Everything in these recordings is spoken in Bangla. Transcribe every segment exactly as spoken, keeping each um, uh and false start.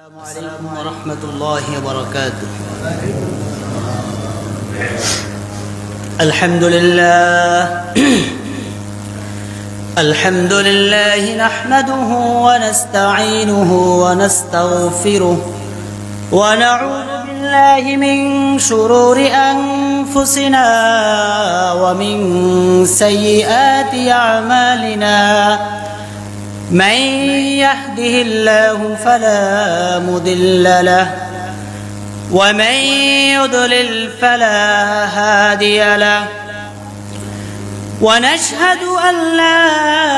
السلام عليكم ورحمة الله وبركاته. الحمد لله الحمد لله نحمده ونستعينه ونستغفره ونعوذ بالله من شرور أنفسنا ومن سيئات أعمالنا. من يهده الله فلا مضل له ومن يضلل فلا هادي له، ونشهد أن لا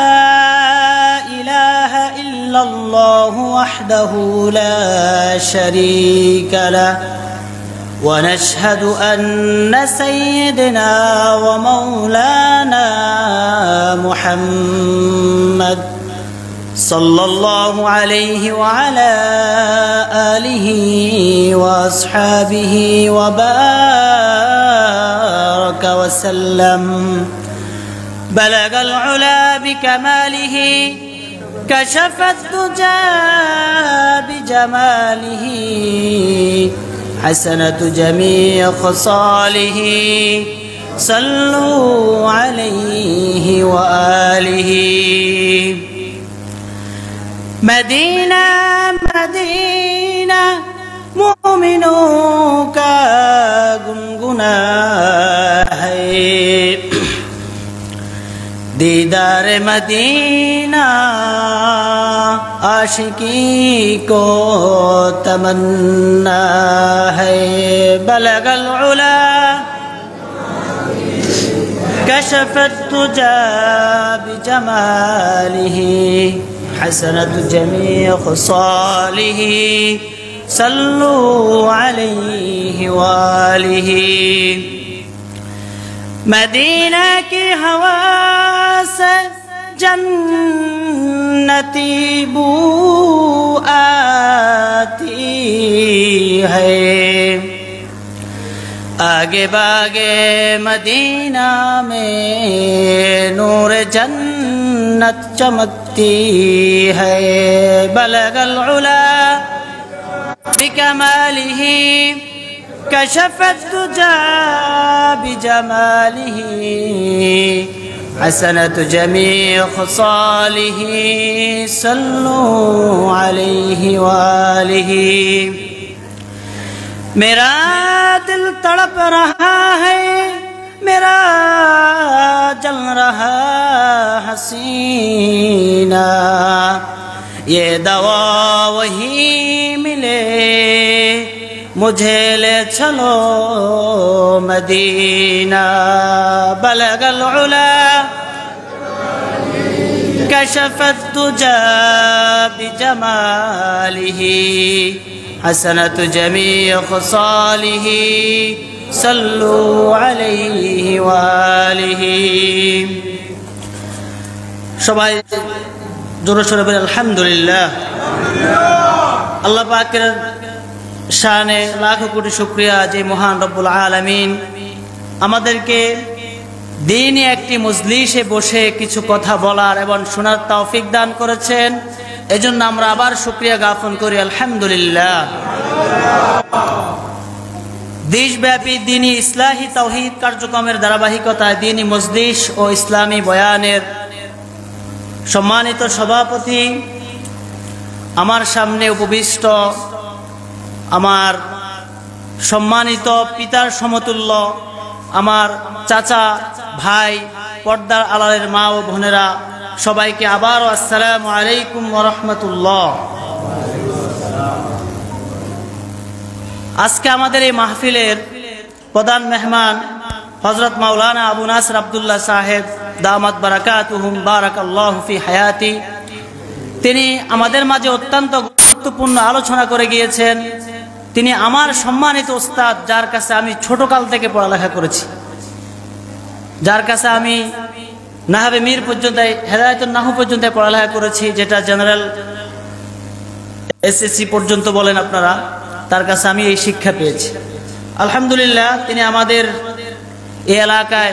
إله إلا الله وحده لا شريك له، ونشهد أن سيدنا ومولانا محمد صلى الله عليه وعلى آله وأصحابه وبارك وسلم بلغ العلا بكماله، كشف الدجى بجماله، حسنة جميع خصاله، صلوا عليه وآله. مدینہ مدینہ مومنوں کا گنگنا ہے، دیدار مدینہ عاشقی کو تمنا ہے. بلغ العلا کشف الدجى بجماله، حسنة جميع خصاله، صلوا عليه وآله. مدینہ کی ہوا سے جنتی بو آتی ہے، آگے باگے مدینہ میں نور جنت چمکتی ہے. بلغ العلا بکمالہ، کشف الدجى بجماله، حسنة جميع خصاله، صلوا عليه وآله. میرا دل تڑپ رہا ہے، میرا جل رہا حسینہ، یہ دوا وہی ملے مجھے لے چلو مدینہ. بلغ العلا کشف الدجى بجماله، حسنة جميع خصاله، صلوا عليه وآله. সবাই জোরে সোরে বলেন আলহামদুলিল্লাহ। আল্লাহ পাকের শানে লাখো কোটি শুকরিয়া যে মহান রব্বুল আলামিন আমাদেরকে দ্বীনি একটি মজলিসে বসে কিছু কথা বলার এবং শোনার তৌফিক দান করেছেন। এজন্য আমরা আবার শুকরিয়া জ্ঞাপন করি আলহামদুলিল্লাহ। দেশব্যাপী দ্বীনি ইসলাহি তাওহীদ কার্যক্রমের ধারাবাহিকতায় দ্বীনি মজলিস ও ইসলামী বয়ানের সম্মানিত সভাপতি, আমার সামনে উপবিষ্ট আমার সম্মানিত পিতার সমতুল্য আমার চাচা ভাই, পর্দার আড়ালের মা ও বোনেরা, সবাইকে আবারও আসসালামু আলাইকুম ওয়া রাহমাতুল্লাহ। আজকে আমাদের এই মাহফিলের প্রধান মেহমান হযরত মাওলানা আবু নাসর আব্দুল্লাহ সাহেব দামাত বারাকাতুহুম বারাকাল্লাহু ফি হায়াতি, তিনি আমাদের মাঝে অত্যন্ত গুরুত্বপূর্ণ আলোচনা করে গিয়েছেন। তিনি আমার সম্মানিত ওস্তাদ, যার কাছে আমি ছোটকাল থেকে পড়ালেখা করেছি, যার কাছে আমি নাহবে মীর পর্যন্ত, হেদায়েতুন নাহু পর্যন্ত পড়ালেখা করেছি, যেটা জেনারেল এসএসসি পর্যন্ত বলেন আপনারা, তার কাছে আমি এই শিক্ষা পেয়েছি। আলহামদুলিল্লাহ, তিনি আমাদের এই এলাকায়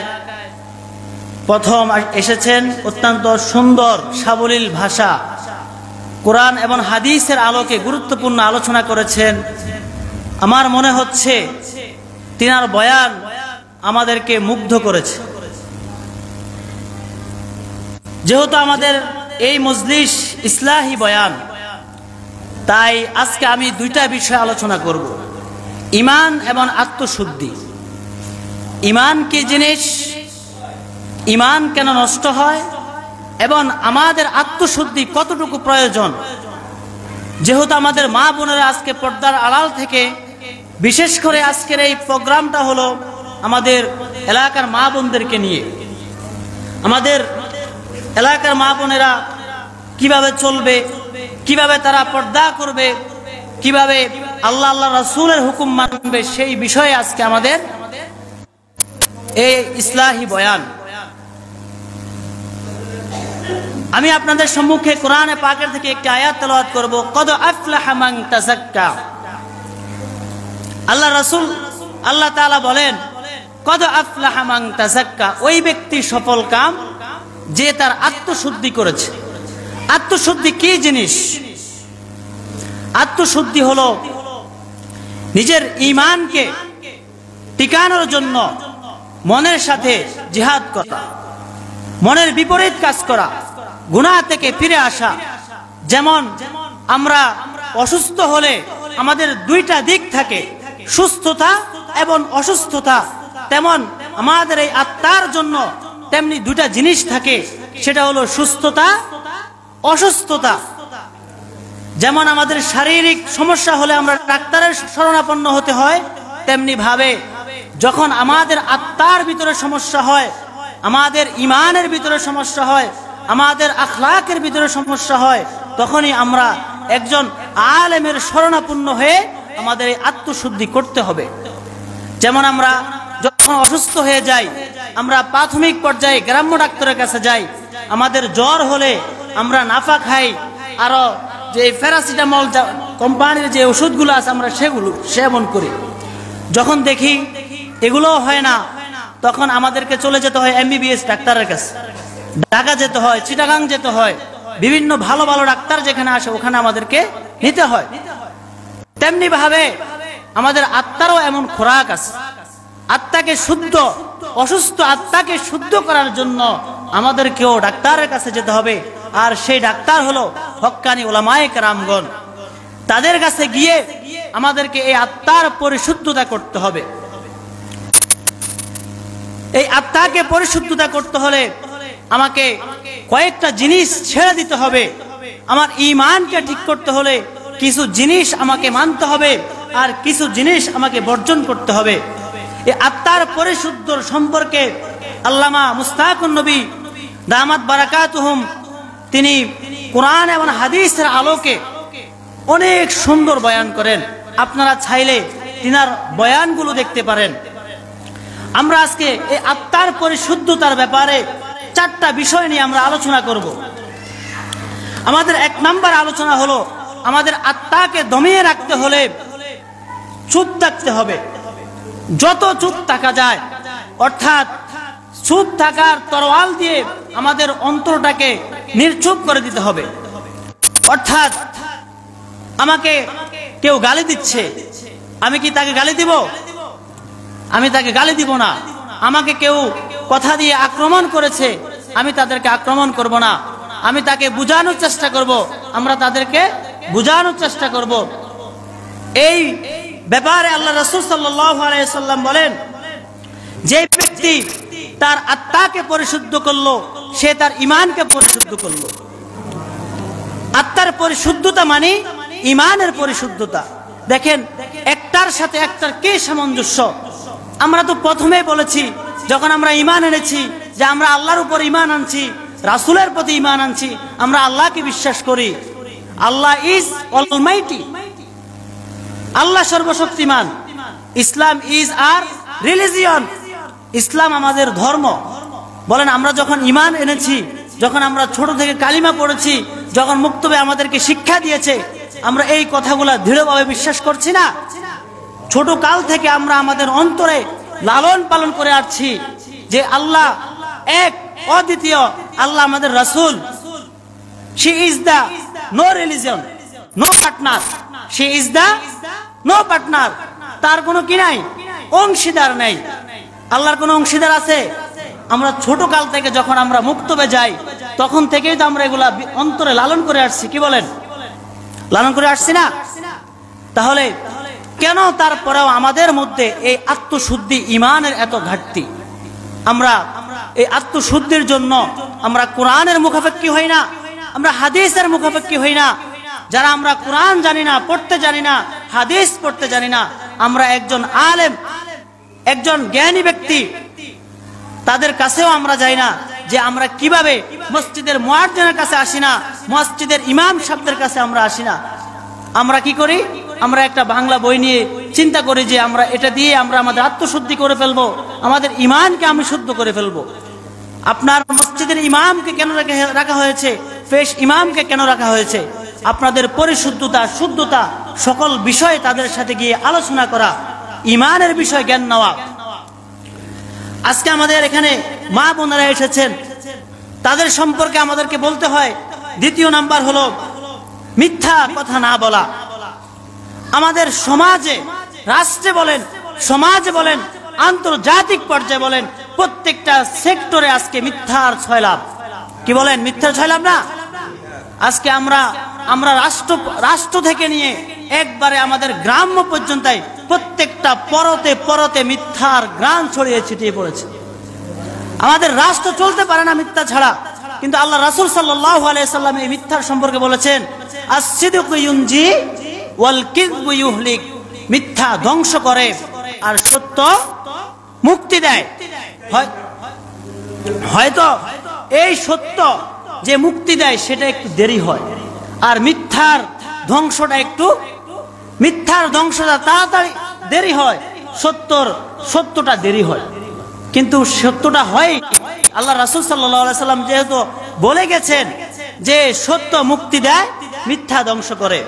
প্রথম এসেছেন। অত্যন্ত সুন্দর সাবলীল ভাষা, কোরআন এবং হাদিসের আলোকে গুরুত্বপূর্ণ আলোচনা করেছেন। আমার মনে হচ্ছে তিনার বয়ান আমাদেরকে মুগ্ধ করেছে। যেহেতু আমাদের এই মজলিস ইসলাহি বয়ান, তাই আজকে আমি দুইটা বিষয় আলোচনা করব, ঈমান এবং আত্মশুদ্ধি। ঈমান কি জিনিস, ঈমান কেন নষ্ট হয়, এবং আমাদের আত্মশুদ্ধি কতটুকু প্রয়োজন। যেহেতু আমাদের মা বোনেরা আজকে পর্দার আড়াল থেকে, বিশেষ করে আজকের এই প্রোগ্রামটা হলো আমাদের এলাকার মা বোনদেরকে নিয়ে। আমাদের এলাকার মা বোনেরা কিভাবে চলবে, কিভাবে তারা পর্দা করবে, কিভাবে আল্লাহ আল্লাহ রাসূলের হুকুম মানবে, সেই বিষয়ে আজকে আমাদের এই ইসলাহি বয়ান। আমি আপনাদের সম্মুখে কোরআনে পাকের থেকে একটি আয়াত তেলাওয়াত করব। কদ আফলাহা মান তাযাক্কা। আল্লাহ রাসূল আল্লাহ তাআলা বলেন, কদ আফলাহা মান তাযাক্কা, ওই ব্যক্তি সফল কাম যে তার আত্মশুদ্ধি করেছে। আত্মশুদ্ধি কি জিনিস? আত্মশুদ্ধি হলো নিজের ঈমানকে টিকানোর জন্য মনের সাথে জিহাদ করা, মনের বিপরীত কাজ করা, গুনাহ থেকে ফিরে আসা। যেমন আমরা অসুস্থ হলে আমাদের দুইটা দিক থাকে, সুস্থতা এবং অসুস্থতা, তেমন আমাদের এই আত্মার জন্য তেমনি দুইটা জিনিস থাকে, সেটা হলো সুস্থতা, অসুস্থতা। যেমন আমাদের শারীরিক সমস্যা হলে আমরা ডাক্তারের শরণাপন্ন হতে হয়, তেমনি ভাবে যখন আমাদের আত্মার ভিতরে সমস্যা হয়, আমাদের ঈমানের ভিতরে সমস্যা হয়, আমাদের আখলাকের ভিতরে সমস্যা হয়, তখনই আমরা একজন আলেমের শরণাপন্ন হয়ে আমাদের এই আত্মশুদ্ধি করতে হবে। যেমন আমরা যখন অসুস্থ হয়ে যাই, আমরা প্রাথমিক পর্যায়ে গ্রাম্য ডাক্তারের কাছে যাই। আমাদের জ্বর হলে আমরা নাফা খাই, আরো যে প্যারাসিটামল কোম্পানির যে ওষুধগুলো আছে আমরা সেগুলো সেবন করি। যখন দেখি এগুলো হয় না, তখন আমাদেরকে চলে যেতে হয় এমবিবিএস ডাক্তারের কাছে, ঢাকা যেতে হয়, চিটাগাং যেতে হয়, বিভিন্ন ভালো ভালো ডাক্তার যেখানে আসে ওখানে আমাদেরকে নিতে হয়। তেমনি ভাবে আমাদের আত্মারও এমন খোরাক আছে। আত্মাকে শুদ্ধ, অসুস্থ আত্মাকে শুদ্ধ করার জন্য আমাদেরকেও ডাক্তারের কাছে যেতে হবে। আর সেই ডাক্তার হলো হক্কানি উলামায়ে কেরামগণ। তাদের কাছে গিয়ে আমাদেরকে এই আত্মার পরিশুদ্ধতা করতে হবে। এই আত্মাকে পরিশুদ্ধতা করতে হলে আমাকে কয়েকটা জিনিস ছেড়ে দিতে হবে। আমার ঈমানকে ঠিক করতে হলে কিছু জিনিস আমাকে মানতে হবে, আর কিছু জিনিস আমাকে বর্জন করতে হবে। এই আত্মার পরিশুদ্ধ সম্পর্কে আল্লামা মুস্তাকুন নবী দামাত বারাকাতুহুম তিনি কোরআন এবং হাদিসের আলোকে অনেক সুন্দর বয়ান করেন। আপনারা চাইলে তিনার বয়ানগুলো দেখতে পারেন। আমরা আজকে এই আত্মার পরিশুদ্ধতার ব্যাপারে চারটা বিষয় নিয়ে আমরা আলোচনা করব। আমাদের এক নাম্বার আলোচনা হলো, আমাদের আত্মাকে দমিয়ে রাখতে হলে চুপ থাকতে হবে। যত চুপ থাকা যায়, অর্থাৎ চুপ থাকার তরোয়াল দিয়ে আমাদের অন্তরটাকে নির্চুপ করে দিতে হবে। অর্থাৎ আমাকে কেউ গালি দিচ্ছে, আমি কি তাকে গালি দিব? আমি তাকে গালি দিব না। আমাকে কেউ কথা দিয়ে আক্রমণ করেছে, আমি তাদেরকে আক্রমণ করব না। আমি তাকে বুঝানোর চেষ্টা করব, আমরা তাদেরকে বুঝানোর চেষ্টা করব। এই ব্যাপারে আল্লাহ রাসূল সাল্লাল্লাহু আলাইহি ওয়াসাল্লাম বলেন, যে ব্যক্তি তার আত্মাকে পরিশুদ্ধ করলো, সে তার ঈমানকে পরিশুদ্ধ করলো। আত্মার পরিশুদ্ধতা মানে ঈমানের পরিশুদ্ধতা। দেখেন একটার সাথে একটার কি সামঞ্জস্য। আমরা তো প্রথমেই বলেছি, যখন আমরা ঈমান এনেছি যে আমরা আল্লাহর উপর ঈমান আনছি, রাসূলের প্রতি ঈমান আনছি, আমরা আল্লাহকে বিশ্বাস করি। আল্লাহ ইজ অলমাইটি, আল্লাহ সর্বশক্তিমান। ইসলাম ইজ আর রিলিজিয়ন, ইসলাম আমাদের ধর্ম। বলেন আমরা যখন ঈমান এনেছি, যখন আমরা ছোট থেকে কালিমা পড়েছি, যখন মুক্তবে আমাদেরকে শিক্ষা দিয়েছে, আমরা এই কথাগুলা দৃঢ়ভাবে বিশ্বাস করছি না? ছোট কাল থেকে আমরা আমাদের অন্তরে লালন পালন করে আসছি যে আল্লাহ এক, অদ্বিতীয়। আল্লাহ আমাদের রাসূল, she is the no religion, no partner. She is the no partner. তার কোনো কি নাই, অংশীদার নেই। আল্লাহর কোনো অংশীদার আছে? আমরা ছোট কাল থেকে যখন আমরা মুক্তবে যাই তখন থেকেই তো আমরা এগুলা অন্তরে লালন করে আসছি। কি বলেন? লালন করে আসছি না? তাহলে কেন তারপরেও আমাদের মধ্যে এই আত্মশুদ্ধি, ইমানের এত ঘাটতি? আমরা এই আত্মশুদ্ধির জন্য আমরা কোরআনের মুখাপেক্ষী হই না, আমরা হাদিসের মুখাপেক্ষী হই না। যারা আমরা কোরআন জানি না, পড়তে জানি না, হাদিস পড়তে জানি না, আমরা একজন আলেম, একজন জ্ঞানী ব্যক্তি, তাদের কাছেও আমরা যাই না যে আমরা কিভাবে মসজিদের মুয়াজ্জিনের কাছে আসি না, মসজিদের ইমাম সাহেবদের কাছে আমরা আসি না। আমরা কি করি? আমরা একটা বাংলা বই নিয়ে চিন্তা করি যে আমরা এটা দিয়ে আমরা আমাদের আত্মশুদ্ধি করে ফেলবো, আমাদের ইমানকে আমি শুদ্ধ করে ফেলবো। আপনার মসজিদের ইমামকে কেন রাখা হয়েছে? পেশ ইমামকে কেন রাখা হয়েছে? আপনাদের পরিশুদ্ধতা, শুদ্ধতা, সকল বিষয়ে তাদের সাথে গিয়ে আলোচনা করা, ইমানের বিষয় জ্ঞান নেওয়া। আজকে আমাদের এখানে মা বোনেরা এসেছেন, তাদের সম্পর্কে আমাদেরকে বলতে হয়। দ্বিতীয় নাম্বার হলো মিথ্যা কথা না বলা। আমাদের সমাজে, রাষ্ট্রে বলেন, সমাজে বলেন, আন্তর্জাতিক পর্যায়ে বলেন, প্রত্যেকটা সেক্টরে আজকে মিথ্যার ছয়লাভ। কি বলেন? মিথ্যার ছয়লাভ না? আজকে আমরা আমরা রাষ্ট্র রাষ্ট্র থেকে নিয়ে একবারে আমাদের গ্রাম্য পর্যন্ত প্রত্যেকটা পরতে পরতে মিথ্যার গ্রাম ছড়িয়ে ছিটিয়ে পড়েছে। আমাদের রাষ্ট্র চলতে পারে না মিথ্যা ছাড়া। কিন্তু আল্লাহ রাসূল সাল্লাল্লাহু আলাইহি সাল্লাম এই মিথ্যার সম্পর্কে বলেছেন, আস-সিদকু ইউনজি ওয়াল কিযবু ইউহলিক। মিথ্যা ধ্বংস করে আর সত্য মুক্তি দেয়। হয়তো এই সত্য যে মুক্তি দেয় সেটা একটু দেরি হয়, আর মিথ্যার ধ্বংসটা একটু মিথ্যার ধ্বংসটা তাড়াতাড়ি দেরি হয়, সত্যর সত্যটা দেরি হয়। কিন্তু সত্যটা হয়। আল্লাহ রাসূল সাল্লাল্লাহু আলাইহি সাল্লাম যেহেতু বলে গেছেন যে সত্য মুক্তি দেয়, মিথ্যা ধ্বংস করে।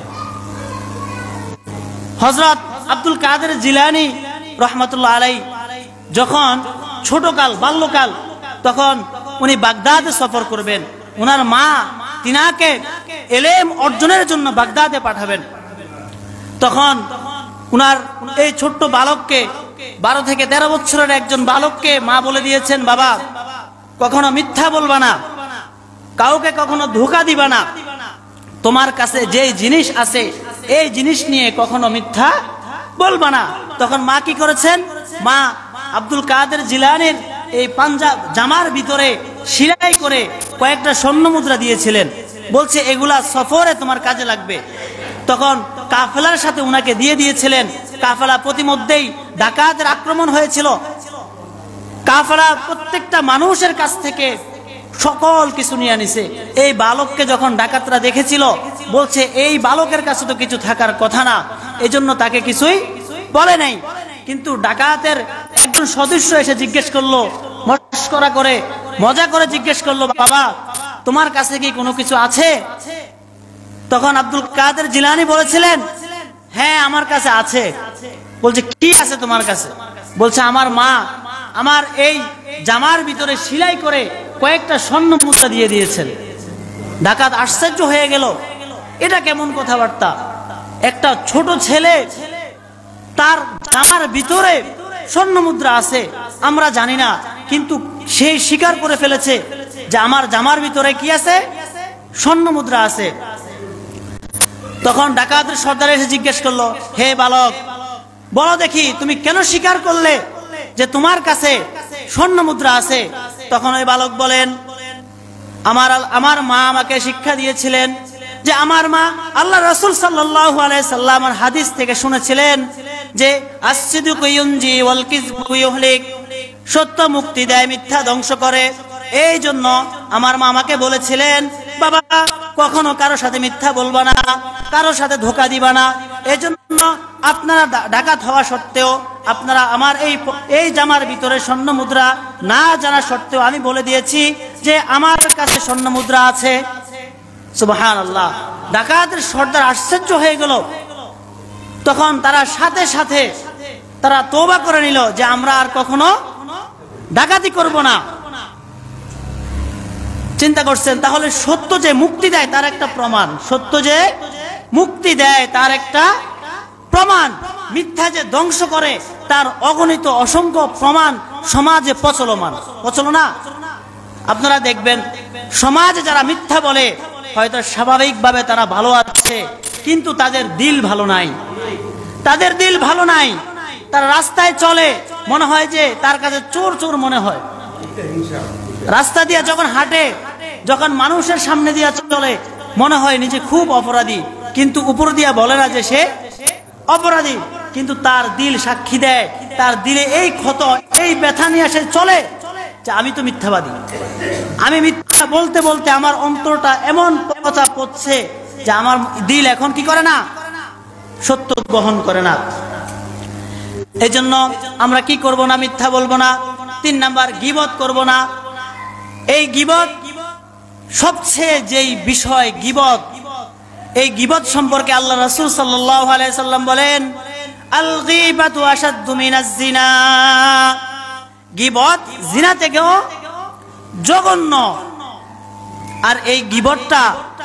হযরত আব্দুল কাদের জিলানী রাহমাতুল্লাহ আলাইহি যখন ছোটকাল, বাল্যকাল, তখন উনি বাগদাদে সফর করবেন। ওনার মা তিনাকে ইলম অর্জনের জন্য বাগদাদে পাঠাবেন। তখন উনার এই ছোট্ট বালককে, বারো থেকে তেরো বছরের একজন বালককে মা বলে দিয়েছেন, বাবা কখনো মিথ্যা বলবা না, কাউকে কখনো ধোঁকা দিবা না, তোমার কাছে যে জিনিস আছে এই জিনিস নিয়ে কখনো মিথ্যা বলবা না। তখন মা কি করেছেন? মা আব্দুল কাদের জিলানীর এই পাঞ্জাব জামার ভিতরে সেলাই করে কয়েকটা স্বর্ণ মুদ্রা দিয়েছিলেন, বলছে এগুলা সফরে তোমার কাজে লাগবে। তখন কাফেলার সাথে উনাকে দিয়ে দিয়েছিলেন। কাফেলা প্রতিমধ্যেই ডাকাতের আক্রমণ হয়েছিল। কাফেলা প্রত্যেকটা মানুষের কাছ থেকে সকল কিছু নিয়ে আনিছে। এই বালককে যখন ডাকাতরা দেখেছিল, বলছে এই বালকের কাছে তো কিছু থাকার কথা না, এজন্য তাকে কিছুই বলে নাই। কিন্তু ডাকাতের একজন সদস্য এসে জিজ্ঞেস করলো, মস্করা করে, মজা করে জিজ্ঞেস করলো, বাবা তোমার কাছে কি কোনো কিছু আছে? তখন আব্দুল কাদের জিলানী বলেছিলেন, হ্যাঁ আমার কাছে আছে। বলছে কি আছে তোমার কাছে? বলছে আমার মা আমার এই জামার ভিতরে সেলাই করে কয়েকটা স্বর্ণ মুদ্রা দিয়ে দিয়েছেন। ডাকাত আশ্চর্য হয়ে গেল, এটা কেমন কথাবার্তা? একটা ছোট ছেলে, তার জামার ভিতরে স্বর্ণ মুদ্রা আছে, আমরা জানি না, কিন্তু সে স্বীকার করে ফেলেছে যে আমার জামার ভিতরে কি আছে? স্বর্ণ মুদ্রা আছে। তখন ডাকাতের সর্দার এসে জিজ্ঞেস করলো, হে বালক বলো দেখি তুমি কেন স্বীকার করলে যে তোমার কাছে স্বর্ণ মুদ্রা আছে? তখন ওই বালক বলেন, আমার আমার মা আমাকে শিক্ষা দিয়েছিলেন যে আমার মা আল্লাহ রাসূল সাল্লাল্লাহু আলাইহি সাল্লামের হাদিস থেকে শুনেছিলেন যে আস-সিদকু ইউনজি ওয়াল কিযবু ইউহলিক, সত্য মুক্তি দেয়, মিথ্যা ধ্বংস করে। এই জন্য আমার মা আমাকে বলেছিলেন, বাবা কখনো কারো সাথে মিথ্যা বলবা না, কারো সাথে ধোঁকা দিবা না। এজন্য আপনারা ডাকাত হওয়া সত্ত্বেও, আপনারা আমার এই এই জামার ভিতরে স্বর্ণ মুদ্রা না জানা সত্ত্বেও আমি বলে দিয়েছি যে আমার কাছে স্বর্ণ মুদ্রা আছে। সুবহানাল্লাহ। ডাকাতের সর্দার আশ্চর্য হয়ে গেল। তখন তারা সাথে সাথে তারা তওবা করে নিল যে আমরা আর কখনো ডাকাতি করব না। চিন্তা করছেন? তাহলে সত্য যে মুক্তি দেয় তার একটা প্রমাণ, সত্য যে মুক্তি দেয় তার একটা প্রমাণ, মিথ্যা যে ধ্বংস করে তার অগণিত অসংখ্য প্রমাণ সমাজে প্রচলমান, প্রচল না? আপনারা দেখবেন সমাজে যারা মিথ্যা বলে হয়তো স্বাভাবিকভাবে তারা ভালো আছে, কিন্তু তাদের দিল ভালো নাই, তাদের দিল ভালো নাই। তার রাস্তায় চলে মনে হয় যে তার কাছে চোর চোর মনে হয়, রাস্তা দিয়ে যখন হাঁটে, যখন মানুষের সামনে দিয়ে চলে মনে হয় নিজে খুব অপরাধী, কিন্তু উপর দিয়া বলে না যে সে অপরাধী, কিন্তু তার দিল সাক্ষী দেয়, তার দিলে এই ক্ষত এই ব্যথা নিয়ে সে চলে যে আমি তো মিথ্যাবাদী, আমি মিথ্যা বলতে বলতে আমার অন্তরটা এমন কথা পড়ছে যে আমার দিল এখন কি করে না, সত্য বহন করে না। এই জন্য আমরা কি করব না, মিথ্যা বলবো না। তিন নাম্বার, গীবত করব না। এই গীবত সবচেয়ে যেই বিষয় গীবত, এই গীবত সম্পর্কে আল্লাহ রাসূল সাল্লাল্লাহু আলাইহি সাল্লাম বলেন, আল গীবাতু আশাদ্দু মিনাজ জিনা, গীবত জিনা থেকেও জঘন্য। আর এই গীবতটা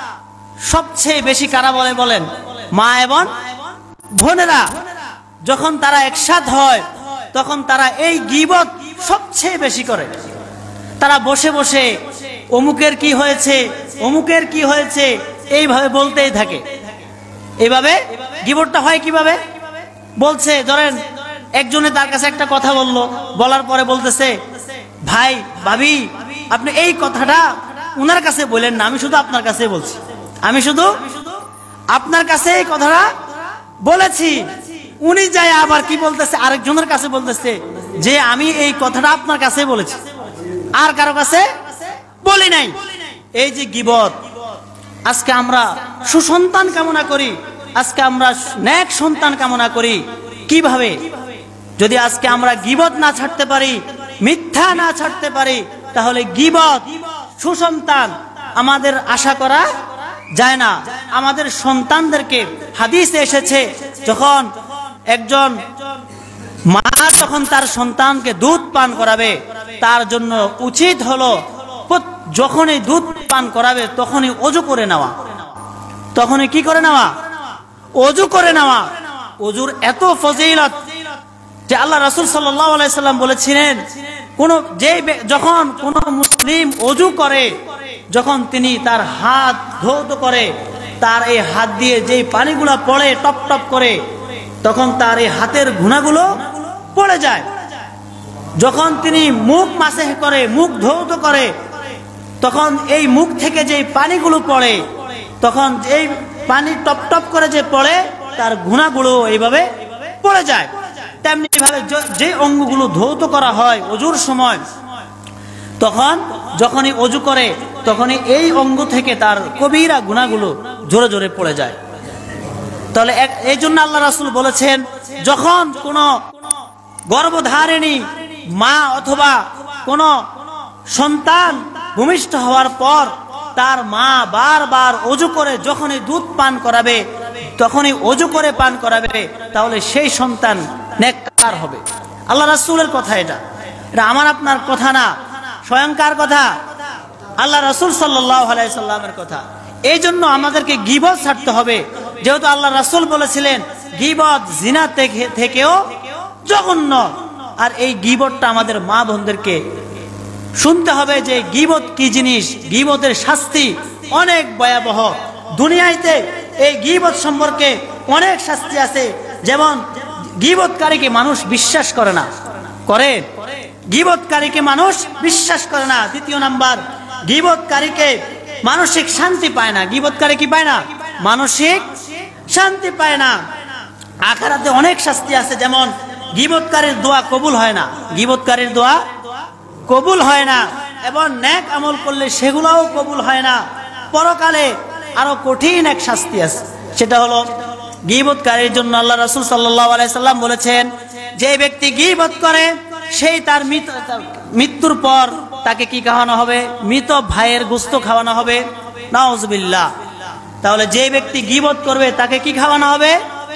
সবচেয়ে বেশি কারা বলে বলেন? মা এবং বোনেরা। যখন তারা একসাথ হয় তখন তারা এই গীবত সবচেয়ে বেশি করে। তারা বসে বসে অমুকের কি হয়েছে, অমুকের কি হয়েছে এইভাবে বলতেই থাকে। এইভাবে গীবতটা হয় কিভাবে? বলছে, ধরেন একজনে তার কাছে একটা কথা বললো, বলার পরে বলতেছে, ভাই ভাবি আপনি এই কথাটা উনার কাছে বলেন না, আমি শুধু আপনার কাছে বলছি, আমি শুধু আপনার কাছে এই কথাটা বলেছি। উনি যায় আবার কি বলতেছে, আরেকজনের কাছে বলতেছে যে আমি এই কথাটা আপনার কাছে বলেছি, আর কারো কাছে বলি নাই। এই যে গীবত, আজকে আমরা সুসন্তান কামনা করি, আজকে আমরা নেক সন্তান কামনা করি। কিভাবে? যদি আজকে আমরা গীবত না ছাড়তে পারি, মিথ্যা না ছাড়তে পারি, তাহলে গীবত সুসন্তান আমাদের আশা করা যায় না। আমাদের সন্তানদেরকে হাদিসে এসেছে, যখন একজন মা যখন তার সন্তানকে দুধ পান করাবে, তার জন্য উচিত হলো যখনই দুধ পান করাবে তখনই ওযু করে নেওয়া। তখনই কি করে নেওয়া? ওযু করে নেওয়া। ওযুর এত ফজিলত যে আল্লাহ রাসূল সাল্লাল্লাহু আলাইহি সাল্লাম বলেছিলেন, কোন যে যখন কোন মুসলিম ওযু করে, যখন তিনি তার হাত ধৌত করে, তার এই হাত দিয়ে যেই পানিগুলো পড়ে টপ টপ করে, তখন তার এই হাতের গুনাহগুলো পড়ে যায়। যখন তিনি মুখ মাসেহ করে, মুখ ধৌত করে, তখন এই মুখ থেকে যে পানিগুলো পড়ে, তখন এই পানি টপ টপ করে যে পড়ে, তার গুনাহগুলো এইভাবে পড়ে যায়। তেমনি ভাবে যে অঙ্গগুলো ধৌত করা হয় ওযুর সময়, তখন যখনই ওযু করে তখনই এই অঙ্গ থেকে তার কবিরা গুনাহগুলো জোরে জোরে পড়ে যায়। তাহলে এই জন্য আল্লাহ রাসূল বলেছেন, যখন কোন গর্ভধারিণী মা অথবা কোন সন্তান ভূমিষ্ঠ হওয়ার পর তার মা বারবার ওযু করে যখনই দুধ পান করাবে, তখনই ওযু করে পান করাবে, তাহলে সেই সন্তান নেককার হবে। আল্লাহ রাসূলের কথা, এটা এটা আমার আপনার কথা না, স্বয়ংকার কথা, আল্লাহ রাসূল সাল্লাল্লাহু আলাইহি সাল্লামের কথা। এই জন্য আমাদেরকে গীবত ছাড়তে হবে, যেহেতু আল্লাহ রাসূল বলেছিলেন গীবত জিনা থেকেও জঘন্য। আর এই গীবতটা আমাদের মা বোনদেরকে শুনতে হবে যে গীবত কি জিনিস, গীবতের শাস্তি অনেক ভয়াবহ। দুনিয়াতে এই গীবত সম্পর্কে অনেক শাস্তি আছে। যেমন গীবতকারীকে মানুষ বিশ্বাস করে না, করে গীবতকারীকে মানুষ বিশ্বাস করে না। দ্বিতীয় নাম্বার, গীবতকারীকে মানসিক শান্তি পায় না। গীবতকারী কি পায় না? মানসিক শান্তি পায় না। আখিরাতে অনেক শাস্তি আছে, যেমন গীবতকারীর দোয়া কবুল হয় না, গীবতকারীর দোয়া কবুল হয় না, এবং নেক আমল করলে সেগুলোও কবুল হয় না। পরকালে আরো কঠিন এক শাস্তি আছে, সেটা হলো গীবতকারীর জন্য আল্লাহ রাসূল সাল্লাল্লাহু আলাইহি সাল্লাম বলেছেন, যে ব্যক্তি গীবত করে সেই তার মৃত্যুর পর তাকে কি খাওয়ানো হবে? মৃত ভাইয়ের গোশত খাওয়ানো হবে। নাউজুবিল্লাহ। তাহলে যে ব্যক্তি গীবত করবে তাকে কি খাওয়ানো হবে?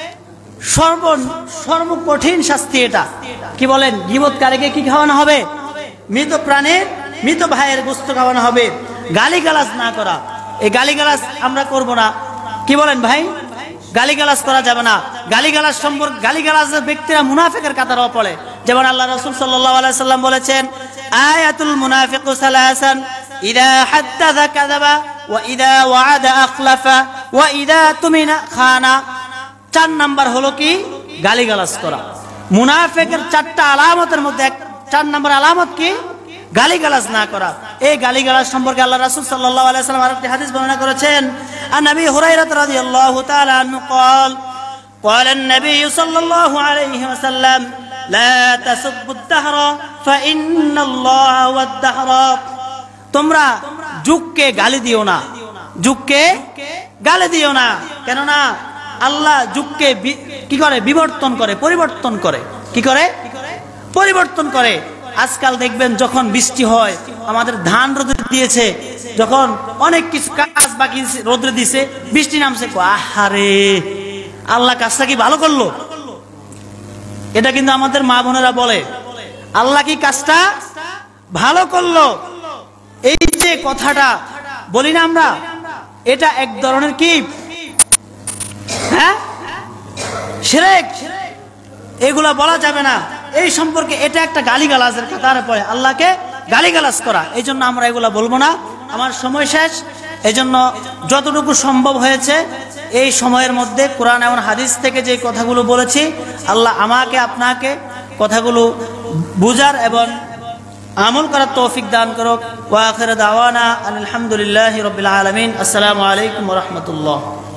সর্ব সর্বকঠিন শাস্তি এটা। কি বলেন? গীবতকারীকে কি খাওয়ানো হবে? মৃত প্রাণীর মৃত ভাইয়ের গোশত খাওয়ানো হবে। গালিগালাজ না করা। এই গালিগালাজ আমরা করব না, কি বলেন ভাই? গালিগালাজ করা যাবে না। গালিগালাজ সম্পর্কে গালিগালাজের ব্যক্তিরা মুনাফিকের কাতারেও পড়ে। যেমন আল্লাহ রাসূল সাল্লাল্লাহু আলাইহি সাল্লাম বলেছেন, আয়াতুল মুনাফিকু সালাসান, ইযা হাদ্দাসা কাযাবা ওয়া ইযা ওয়া'আদা আখলাফা ওয়া ইযা তুমিনা খানা। চার নাম্বার হলো কি? গালিগালাজ করা। মুনাফিকের চারটা আলামতের মধ্যে এক চার নাম্বার আলামত কি? গালিগালাজ না করা। এই গালিগালাজ সম্পর্কে আল্লাহ রাসূল সাল্লাল্লাহু আলাইহি ওয়াসাল্লাম আরেকটি হাদিস বর্ণনা করেছেন, আন নবী হুরায়রা রাদিয়াল্লাহু তাআলা আনহু قال قال النبي صلى الله عليه وسلم لا تسبوا الدهر فإن الله هو الدهر। তোমরা যুগকে গালি দিও না, যুগকে গালি দিও না, কেন না আল্লাহ যুগকে কি করে? বিবর্তন করে, পরিবর্তন করে। কি করে? পরিবর্তন করে। আজকাল দেখবেন যখন বৃষ্টি হয়, আমাদের ধান রোদে দিয়েছে, যখন অনেক কিছু কাজ বাকি রোদে দিয়েছে, বৃষ্টি নামছে, আহারে আল্লাহ কাজটা কি ভালো করলো? এটা কিন্তু আমাদের মা বোনেরা বলে, আল্লাহ কি কাজটা ভালো করলো? এই যে কথাটা বলি না আমরা, এটা এক ধরনের কি, হ্যাঁ, শিরক। এগুলা বলা যাবে না। এই সম্পর্কে এটা একটা গালিগালাজের কাতারে পড়ে, আল্লাহকে গালিগালাজ করা। এই জন্য আমরা এগুলা বলবো না। আমার সময় শেষ, এই জন্য যতটুকু সম্ভব হয়েছে এই সময়ের মধ্যে কোরআন এবং হাদিস থেকে যে কথাগুলো বলেছি, আল্লাহ আমাকে আপনাকে কথাগুলো বুঝার এবং আমল করার তৌফিক দান করুক। ওয়া আখিরু দাওয়ানা আলহামদুলিল্লাহি রাব্বিল আলামিন। আসসালামু আলাইকুম ওয়া রাহমাতুল্লাহ।